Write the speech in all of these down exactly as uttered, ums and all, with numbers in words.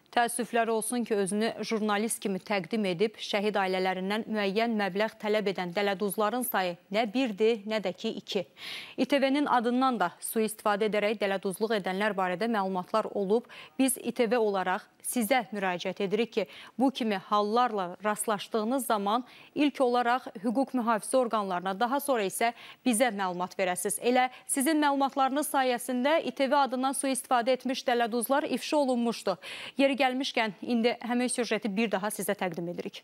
Təəssüflər olsun ki, özünü jurnalist kimi təqdim edib, şəhid ailələrindən müəyyən məbləğ tələb edən dələduzların sayı nə birdir, nə də ki, iki. İTV-nin adından da sui-istifadə edərək dələduzluq edənlər barədə məlumatlar olub. Biz İTV olaraq sizə müraciət edirik ki, bu kimi hallarla rastlaşdığınız zaman ilk olaraq hüquq mühafizə orqanlarına, daha sonra isə bizə məlumat verəsiniz. Elə sizin məlumatlarınız sayəsində İTV adından sui-istifadə etmiş dələduzlar ifşa olunmuşdu. Yeri gəlmişkən, indi həmin süjeti bir daha sizə təqdim edirik.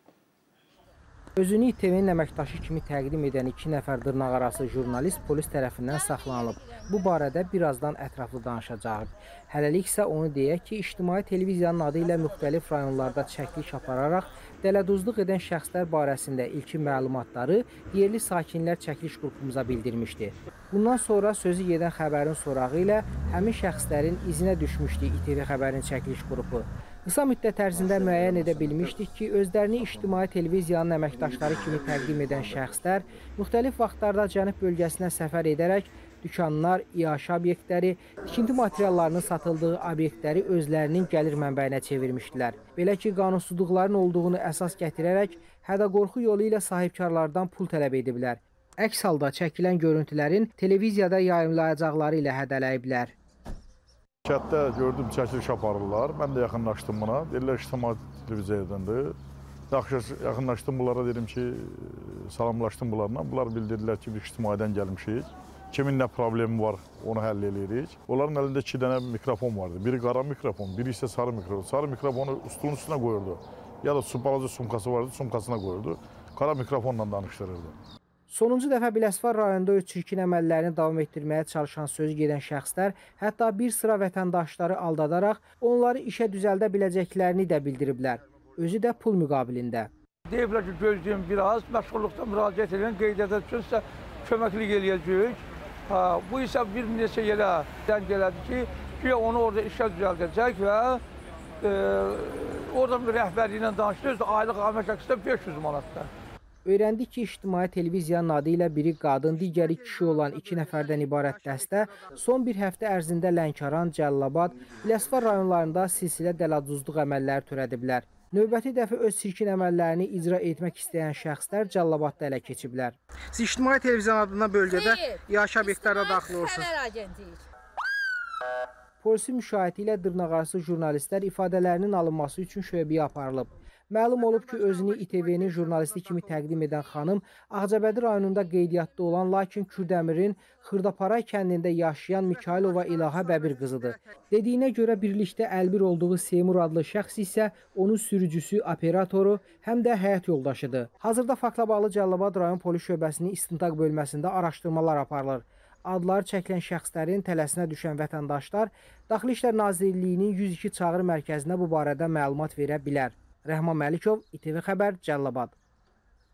Özünü İTV-nin əməkdaşı kimi təqdim edən iki nəfər dırnaqarası jurnalist polis tərəfindən saxlanılıb. Bu barədə birazdan ətraflı danışacağıq. Hələlik isə onu deyək ki, İctimai Televiziyanın adı ilə müxtəlif rayonlarda çəkiliş apararaq dələduzluq edən şəxslər barəsində ilkin məlumatları yerli sakinlər çəkiliş qrupumuza bildirmişdi. Bundan sonra sözü gedən xəbərin sorağı ilə həmin şəxslərin izinə düşmüşdü İTV xəbərin çəkiliş qrupu. Qısa müddət ərzində müəyyən edə bilmişdik ki, özlərini İctimai Televiziyanın əməkdaşları kimi təqdim edən şəxslər müxtəlif vaxtlarda Cənub bölgəsinə səfər edərək dükanlar, iaşə obyektləri, tikinti materiallarının satıldığı obyektləri özlərinin gəlir mənbəyinə çevirmişdilər. Belə ki, qanunsuzluqların olduğunu əsas gətirərək hədə-qorxu yolu ilə sahibkarlardan pul tələb ediblər. Əks halda çəkilən görüntülərin televiziyada yayımlayacaqları ilə hədələyiblər. Kətdə gördüm, çəkiliş aparırlar. Mən də yaxınlaşdım buna. Deyirlər, İctimai Televiziyadandır. Yaxınlaşdım bunlara, dedim ki, salamlaşdım bunlarla. Bunlar bildirdilər ki, biz İctimaidən gəlmişik. Kimin nə problemi var, onu həll edirik. Onların əlində iki dənə mikrofon vardı. Biri qara mikrofon, biri isə sarı mikrofon. Sarı mikrofonu stulun üstünə qoyurdu. Ya da balaca sumkası vardı, sumkasına qoyurdu. Qara mikrofonla danışdırırdı. Sonuncu dəfə Biləsuvar rayonunda öz çirkin əməllərini davam etdirməyə çalışan sözü gedən şəxslər hətta bir sıra vətəndaşları aldadaraq onları işə düzəldə biləcəklərini də bildiriblər. Özü də pul müqabilində. Deyiblər ki, gözləyim biraz, məşğulluqda müraciət edin, qeydiyyata düşürsə köməklik eləyəcək. Bu isə bir neçə yerə dəng elədi ki, ki onu orada işə düzəldəcək və e, orada bir rəhbərliyi ilə danışdı, aylıq əmək haqqı beş yüz manatdır. Öyrəndik ki, İctimai Televiziyanın adı ilə biri qadın, digəri kişi olan iki nəfərdən ibarət dəstə son bir həftə ərzində Lənkəran, Cəlilabad, Biləsuvar rayonlarında silsilə dələduzluq əməlləri törədiblər. Növbəti dəfə öz çirkin əməllərini icra etmək istəyən şəxslər Cəlilabadda ələ keçiblər. Siz İctimai Televiziyanın adından bölgədə iaşə obyektlərə daxil olursunuz. Polisin müşahidə ilə dırnaqarası jurnalistlər ifadələrinin alınması üçün şöbəyə aparılıb. Məlum olub ki, özünü İTV-nin jurnalisti kimi təqdim edən xanım Ağcabədi rayonunda qeydiyyatda olan, lakin Kürdəmirin Xırdaparay kəndində yaşayan Mikailova İlahə Bəbir qızıdır. Dediyinə görə birlikdə əlbir olduğu Seymur adlı şəxs isə onun sürücüsü, operatoru, həm də həyat yoldaşıdır. Hazırda faktla bağlı Cəlilabad rayon polis şöbəsinin istintaq bölməsində araşdırmalar aparılır. Adları çəkilən şəxslərin tələsinə düşən vətəndaşlar Daxili İşlər Nazirliyinin yüz iki çağrı mərkəzinə bu barədə məlumat verə bilər. Rəhman Məlikov, İTV Xəbər, Cəlilabad.